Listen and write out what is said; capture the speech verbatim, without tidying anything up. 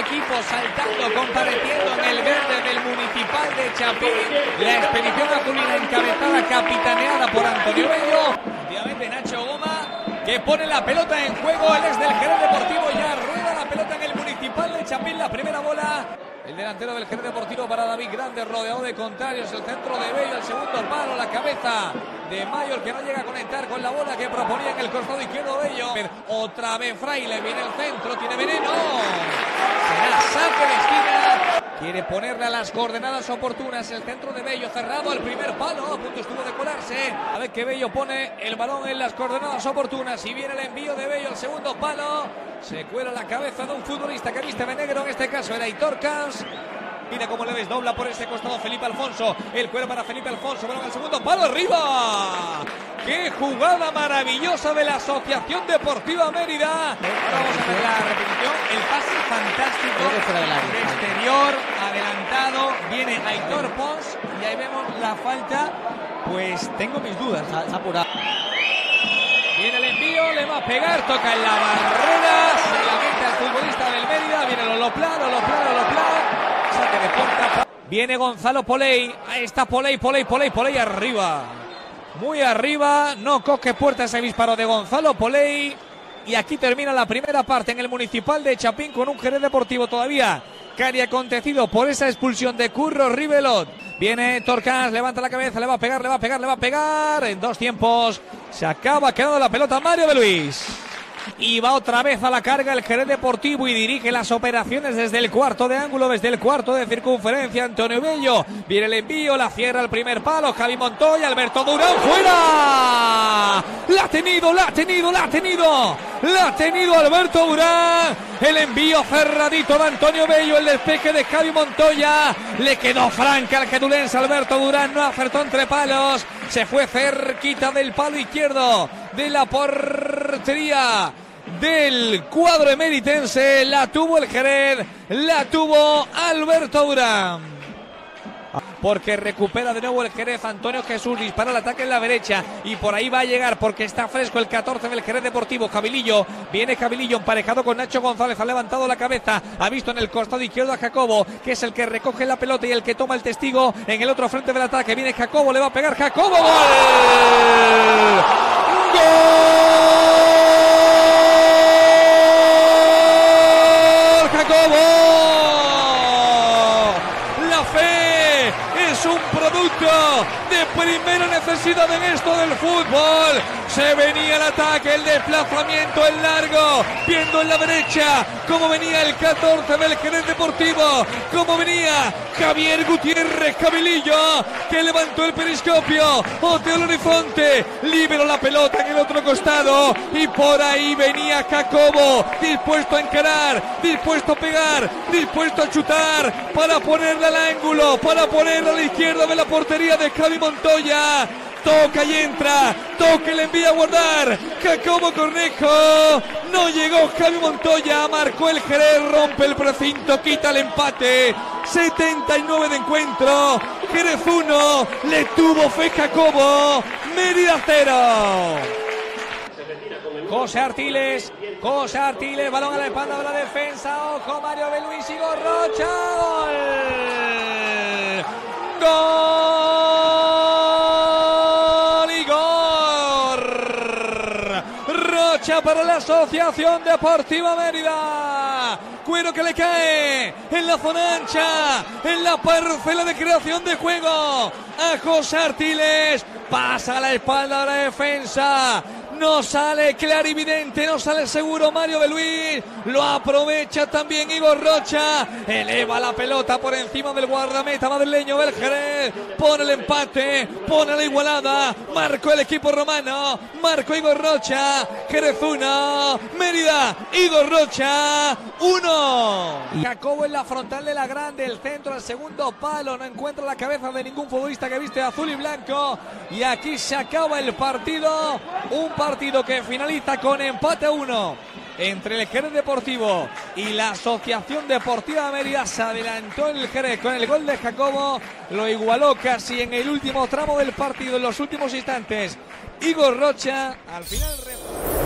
equipo saltando, compareciendo en el verde del Municipal de Chapín. La expedición azulina encabezada, capitaneada por Antonio Bello. Obviamente Nacho Goma, que pone la pelota en juego. El ex del Jerez Deportivo ya rueda la pelota en el Municipal de Chapín. La primera bola. El delantero del Jerez Deportivo para David Grande, rodeado de contrarios. El centro de Bello, el segundo palo, la cabeza de Mayor, que no llega a conectar con la bola que proponía en el costado izquierdo Bello. Otra vez Fraile, viene el centro, tiene veneno. Será saque de esquina. Quiere ponerle a las coordenadas oportunas. El centro de Bello cerrado al primer palo. A punto estuvo de colarse. A ver que Bello pone el balón en las coordenadas oportunas. Y viene el envío de Bello, el segundo palo. Se cuela la cabeza de un futbolista que viste de negro. En este caso era Aitor Camps. Mira cómo le ves, dobla por ese costado Felipe Alfonso. El cuero para Felipe Alfonso. Balón al segundo palo, arriba. ¡Qué jugada maravillosa de la Asociación Deportiva Mérida! Ahora vamos a ver la repetición. El pase fantástico de exterior, adelantado. Viene Aitor Pons y ahí vemos la falta. Pues tengo mis dudas. Se ha apurado. Viene el envío, le va a pegar, toca en la barrera. Se la mete al futbolista del Mérida. Viene Loloplá, Loloplá, Loloplá. Saque de puerta. Viene Gonzalo Poley. Ahí está Poley, Poley, Poley, Poley arriba. Muy arriba. No coge puerta ese disparo de Gonzalo Poley. Y aquí termina la primera parte en el Municipal de Chapín con un Jerez Deportivo todavía cari acontecido por esa expulsión de Curro Rivelot. Viene Torcas, levanta la cabeza, le va a pegar, le va a pegar, le va a pegar. En dos tiempos se acaba quedando la pelota Mario de Luis. Y va otra vez a la carga el Jerez Deportivo y dirige las operaciones desde el cuarto de ángulo, desde el cuarto de circunferencia. Antonio Bello, viene el envío, la cierra el primer palo. Javi Montoya, Alberto Durán, fuera. La ha tenido, la ha tenido, la ha tenido. La ha tenido Alberto Durán. El envío cerradito de Antonio Bello, el despeje de Javi Montoya. Le quedó franca al gedulense Alberto Durán, no acertó entre palos. Se fue cerquita del palo izquierdo de la portería del cuadro emeritense. La tuvo el Jerez, la tuvo Alberto Durán. Porque recupera de nuevo el Jerez. Antonio Jesús dispara el ataque en la derecha y por ahí va a llegar porque está fresco el catorce del Jerez Deportivo. Jabilillo, viene Jabilillo emparejado con Nacho González, ha levantado la cabeza, ha visto en el costado izquierdo a Jacobo, que es el que recoge la pelota y el que toma el testigo en el otro frente del ataque. Viene Jacobo, le va a pegar Jacobo, ¡gol! ¡Gol! ¡Jacobo! La fe es un producto de primera necesidad en esto del fútbol. Se venía el ataque, el desplazamiento, el largo, viendo en la derecha cómo venía el catorce del Jerez Deportivo, cómo venía Javier Gutiérrez Jabilillo, que levantó el periscopio, oteó el horizonte, liberó la pelota en el otro costado y por ahí venía Jacobo, dispuesto a encarar, dispuesto a pegar, dispuesto a chutar para ponerle al ángulo, para ponerle a la izquierda de la portería de Javi Montoya. Toca y entra, toca y le envía a guardar Jacobo Cornejo, no llegó Javi Montoya, marcó el Jerez, rompe el precinto, quita el empate. Setenta y nueve de encuentro, Jerez uno, le tuvo fe Jacobo, Mérida cero. José Artiles, José Artiles, balón a la espalda de la defensa, ojo Mario de Luis y Gorrocha, gol, gol y gol, Rocha para la Asociación Deportiva Mérida, cuero que le cae en la zona ancha, en la parcela de creación de juego a José Artiles, pasa a la espalda de la defensa. No sale clarividente, no sale seguro Mario de Luis, lo aprovecha también Igor Rocha, eleva la pelota por encima del guardameta madrileño del Jerez, pone el empate, pone la igualada, marcó el equipo romano, marcó Igor Rocha, Jerez uno, Mérida, Igor Rocha uno. Jacobo en la frontal de la grande, el centro al segundo palo, no encuentra la cabeza de ningún futbolista que viste azul y blanco y aquí se acaba el partido, un partido Partido que finaliza con empate a uno entre el Jerez Deportivo y la Asociación Deportiva Mérida. Se adelantó el Jerez con el gol de Jacobo, lo igualó casi en el último tramo del partido, en los últimos instantes Igor Rocha. Al final